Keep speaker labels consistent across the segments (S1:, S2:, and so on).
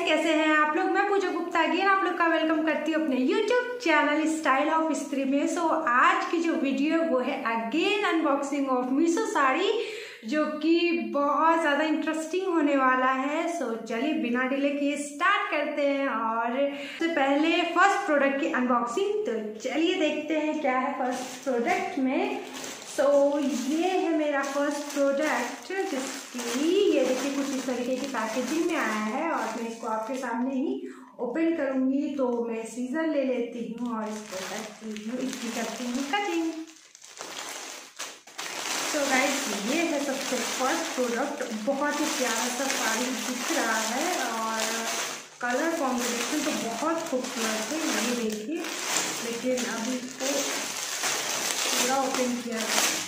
S1: कैसे हैं आप लोग। मैं पूजा गुप्ता अगेन आप लोग का वेलकम करती हूँ अपने यूट्यूब चैनल स्टाइल ऑफ स्त्री में। सो आज की जो वीडियो है वो है again unboxing of Meesho sari, जो कि बहुत ज़्यादा इंटरेस्टिंग होने वाला है। सो चलिए बिना डिले किए स्टार्ट करते हैं। और सबसे पहले फर्स्ट प्रोडक्ट की अनबॉक्सिंग, तो चलिए देखते हैं क्या है फर्स्ट प्रोडक्ट में। तो ये है मेरा फर्स्ट प्रोडक्ट, जिसकी ये देखिए कुछ इस तरीके की पैकेजिंग में आया है और मैं इसको आपके सामने ही ओपन करूँगी। तो मैं सीजर ले लेती हूँ और इसको इसकी करती हूँ कटिंग। तो गाइस ये है सबसे फर्स्ट प्रोडक्ट। बहुत ही प्यारा सा साड़ी दिख रहा है और कलर कॉम्बिनेशन तो बहुत खूबसूरत है, ये देखिए। लेकिन अभी इसको पूरा ओपन किया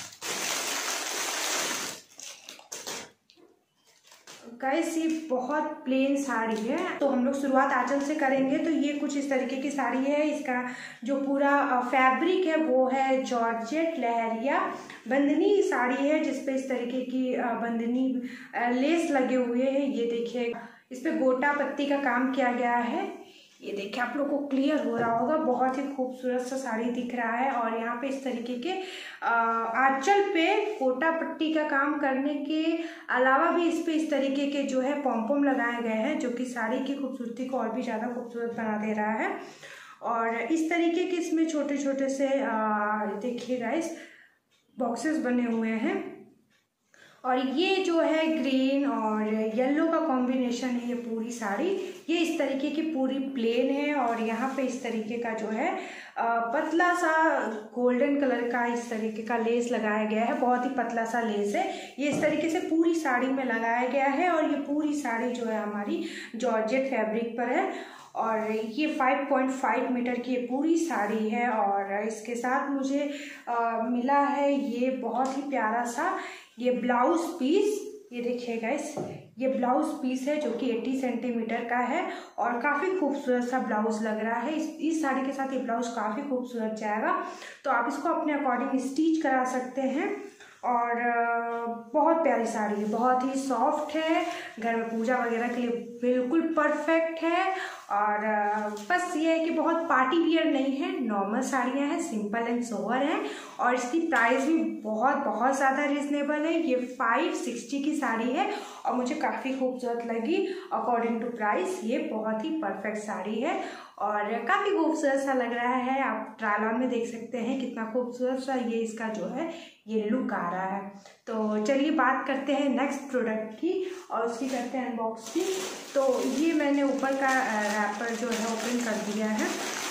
S1: गाइस, ये बहुत प्लेन साड़ी है। तो हम लोग शुरुआत आंचल से करेंगे। तो ये कुछ इस तरीके की साड़ी है। इसका जो पूरा फैब्रिक है वो है जॉर्जेट लहरिया बंदनी साड़ी है, जिसपे इस तरीके की बंदनी लेस लगे हुए हैं। ये देखिए इस पे गोटा पत्ती का काम किया गया है। ये देखिए आप लोग को क्लियर हो रहा होगा, बहुत ही खूबसूरत सा साड़ी दिख रहा है। और यहाँ पे इस तरीके के आंचल पे गोटा पट्टी का काम करने के अलावा भी इस पे इस तरीके के जो है पॉम्पॉम लगाए गए हैं, जो कि साड़ी की खूबसूरती को और भी ज़्यादा खूबसूरत बना दे रहा है। और इस तरीके के इसमें छोटे छोटे से देखिए गाइस बॉक्सेस बने हुए हैं। और ये जो है ग्रीन और येलो का कॉम्बिनेशन है ये पूरी साड़ी। ये इस तरीके की पूरी प्लेन है और यहाँ पे इस तरीके का जो है पतला सा गोल्डन कलर का इस तरीके का लेस लगाया गया है। बहुत ही पतला सा लेस है, ये इस तरीके से पूरी साड़ी में लगाया गया है। और ये पूरी साड़ी जो है हमारी जॉर्जेट फैब्रिक पर है और ये 5.5 मीटर की ये पूरी साड़ी है। और इसके साथ मुझे मिला है ये बहुत ही प्यारा सा ये ब्लाउज पीस। ये देखिए गाइस, ये ब्लाउज पीस है जो कि 80 सेंटीमीटर का है और काफ़ी खूबसूरत सा ब्लाउज लग रहा है। इस साड़ी के साथ ये ब्लाउज काफ़ी खूबसूरत जाएगा। तो आप इसको अपने अकॉर्डिंग स्टिच करा सकते हैं। और बहुत प्यारी साड़ी है, बहुत ही सॉफ्ट है, घर में पूजा वगैरह के लिए बिल्कुल परफेक्ट है। और बस ये है कि बहुत पार्टी वियर नहीं है, नॉर्मल साड़ियाँ हैं, सिंपल एंड सोवर हैं। और इसकी प्राइस भी बहुत ज़्यादा रिजनेबल है। ये 560 की साड़ी है और मुझे काफ़ी खूबसूरत लगी अकॉर्डिंग टू प्राइस। ये बहुत ही परफेक्ट साड़ी है और काफ़ी खूबसूरत सा लग रहा है। आप ट्रायल ऑन में देख सकते हैं कितना खूबसूरत सा ये इसका जो है ये लुक आ रहा है। तो चलिए बात करते हैं नेक्स्ट प्रोडक्ट की और उसकी करते हैं अनबॉक्सिंग। तो ये मैंने ऊपर का रैपर जो है ओपन कर दिया है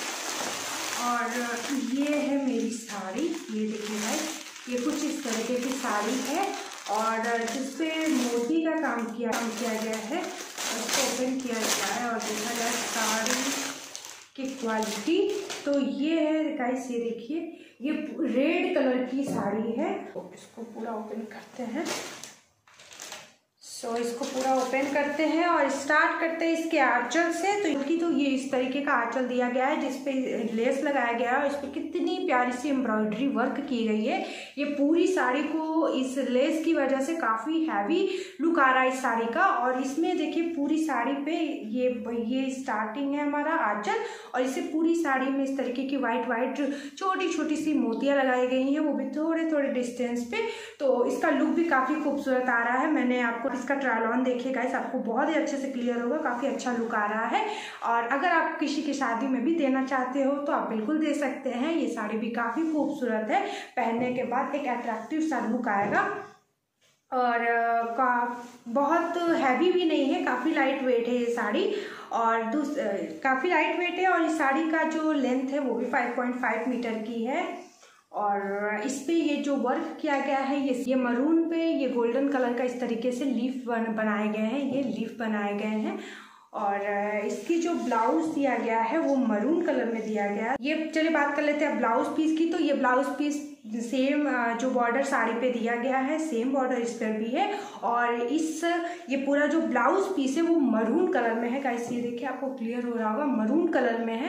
S1: और ये है मेरी साड़ी। ये देखिए गाइस, ये कुछ इस तरीके की साड़ी है और जिसपे मोती का काम किया गया है। इसको ओपन किया गया है और देखा जाए साड़ी की क्वालिटी, तो ये है गाइस, ये देखिए ये रेड कलर की साड़ी है। तो इसको पूरा ओपन करते हैं। इसको पूरा ओपन करते हैं और स्टार्ट करते हैं इसके आंचल से। तो ये इस तरीके का आंचल दिया गया है जिसपे लेस लगाया गया है और इस पर कितनी प्यारी सी एम्ब्रॉयडरी वर्क की गई है। ये पूरी साड़ी को इस लेस की वजह से काफ़ी हैवी लुक आ रहा है इस साड़ी का। और इसमें देखिए पूरी साड़ी पे ये स्टार्टिंग है हमारा आंचल और इसे पूरी साड़ी में इस तरीके की वाइट छोटी छोटी सी मोतियाँ लगाई गई हैं, वो भी थोड़े डिस्टेंस पे। तो इसका लुक भी काफ़ी खूबसूरत आ रहा है। मैंने आपको इसका ट्रायल ऑन देखिएगा, इस आपको बहुत ही अच्छे से क्लियर होगा, काफ़ी अच्छा लुक आ रहा है। और अगर आप किसी की शादी में भी देना चाहते हो तो आप बिल्कुल दे सकते हैं। ये साड़ी भी काफ़ी खूबसूरत है, पहनने के बाद एक अट्रैक्टिव सा लुक आएगा। और बहुत हैवी भी नहीं है, काफ़ी लाइट वेट है ये साड़ी और काफ़ी लाइट वेट है। और इस साड़ी का जो लेंथ है वो भी 5.5 मीटर की है। और इस पे ये जो वर्क किया गया है ये मरून पे ये गोल्डन कलर का इस तरीके से लीफ बनाए गए हैं, ये लीफ बनाए गए हैं। और इसकी जो ब्लाउज दिया गया है वो मरून कलर में दिया गया है। ये चलिए बात कर लेते हैं ब्लाउज पीस की। तो ये ब्लाउज पीस सेम जो बॉर्डर साड़ी पे दिया गया है सेम बॉर्डर इस पर भी है। और ये पूरा जो ब्लाउज पीस है वो मरून कलर में है गाइस, ये देखिए आपको क्लियर हो रहा होगा, मरून कलर में है।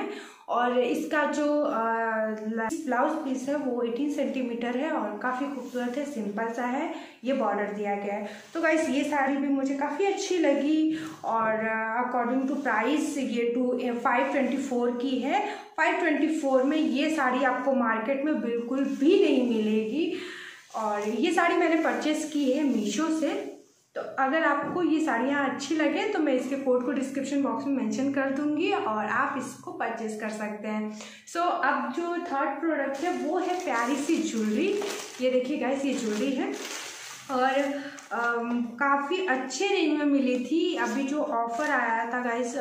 S1: और इसका जो ब्लाउज पीस है वो 18 सेंटीमीटर है और काफ़ी खूबसूरत है, सिंपल सा है, ये बॉर्डर दिया गया है। तो गाइस ये साड़ी भी मुझे काफ़ी अच्छी लगी और अकॉर्डिंग टू प्राइस ये 524 की है। 524 में ये साड़ी आपको मार्केट में बिल्कुल भी नहीं मिलेगी। और ये साड़ी मैंने परचेस की है मीशो से। तो अगर आपको ये साड़ियाँ अच्छी लगे तो मैं इसके कोड को डिस्क्रिप्शन बॉक्स में मेंशन कर दूंगी और आप इसको परचेस कर सकते हैं। सो अब जो थर्ड प्रोडक्ट है वो है प्यारी सी ज्वेलरी। ये देखिए गाइस, ये ज्वेलरी है और काफ़ी अच्छे रेंज में मिली थी। अभी जो ऑफर आया था गाइस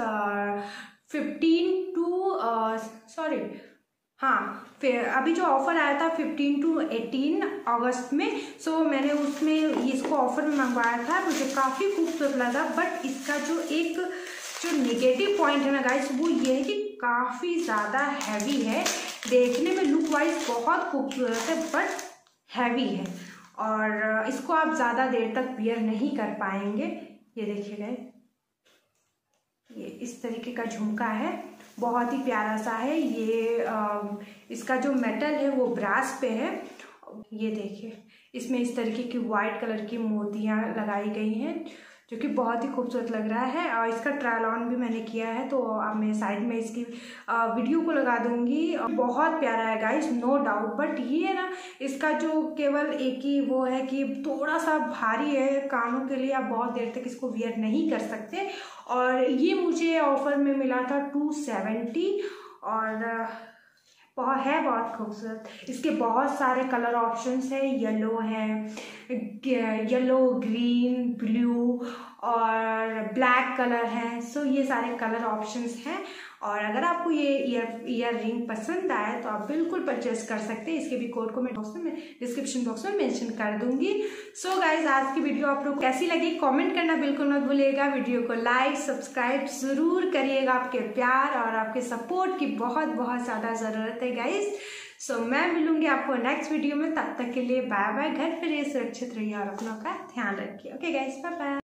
S1: 15 अभी जो ऑफ़र आया था 15 to 18 अगस्त में। सो मैंने उसमें इसको ऑफ़र में मंगवाया था, मुझे काफ़ी खूबसूरत लगा। बट इसका जो नेगेटिव पॉइंट है ना गाइस वो ये है कि काफ़ी ज़्यादा हैवी है। देखने में लुक वाइज बहुत खूबसूरत है बट हैवी है और इसको आप ज़्यादा देर तक वियर नहीं कर पाएंगे। ये देखिए गाइस, ये इस तरीके का झुमका है, बहुत ही प्यारा सा है। ये इसका जो मेटल है वो ब्रास पे है। ये देखिए, इसमें इस तरीके की वाइट कलर की मोतियाँ लगाई गई हैं जो कि बहुत ही खूबसूरत लग रहा है। और इसका ट्रायल ऑन भी मैंने किया है, तो अब मैं साइड में इसकी वीडियो को लगा दूंगी। बहुत प्यारा है गाइस, नो डाउट। बट ये है ना, इसका जो केवल एक ही वो है कि थोड़ा सा भारी है, कानों के लिए आप बहुत देर तक इसको वियर नहीं कर सकते। और ये मुझे ऑफर में मिला था 270 और बहुत खूबसूरत। इसके बहुत सारे कलर ऑप्शंस हैं, येलो है, येलो, ग्रीन, ब्लू और ब्लैक कलर है। सो ये सारे कलर ऑप्शंस हैं और अगर आपको ये ईयर रिंग पसंद आए तो आप बिल्कुल परचेस कर सकते हैं। इसके भी कोड को मैं डिस्क्रिप्शन बॉक्स में मेंशन कर दूंगी। सो गाइज, आज की वीडियो आप लोग कैसी लगी कमेंट करना बिल्कुल मत भूलिएगा। वीडियो को लाइक सब्सक्राइब जरूर करिएगा, आपके प्यार और आपके सपोर्ट की बहुत ज़्यादा ज़रूरत है गाइज। सो मैं मिलूंगी आपको नेक्स्ट वीडियो में, तब तक के लिए बाय बाय। घर पे रहिए, सुरक्षित रहिए और अपनों का ध्यान रखिए। Okay guys, bye bye.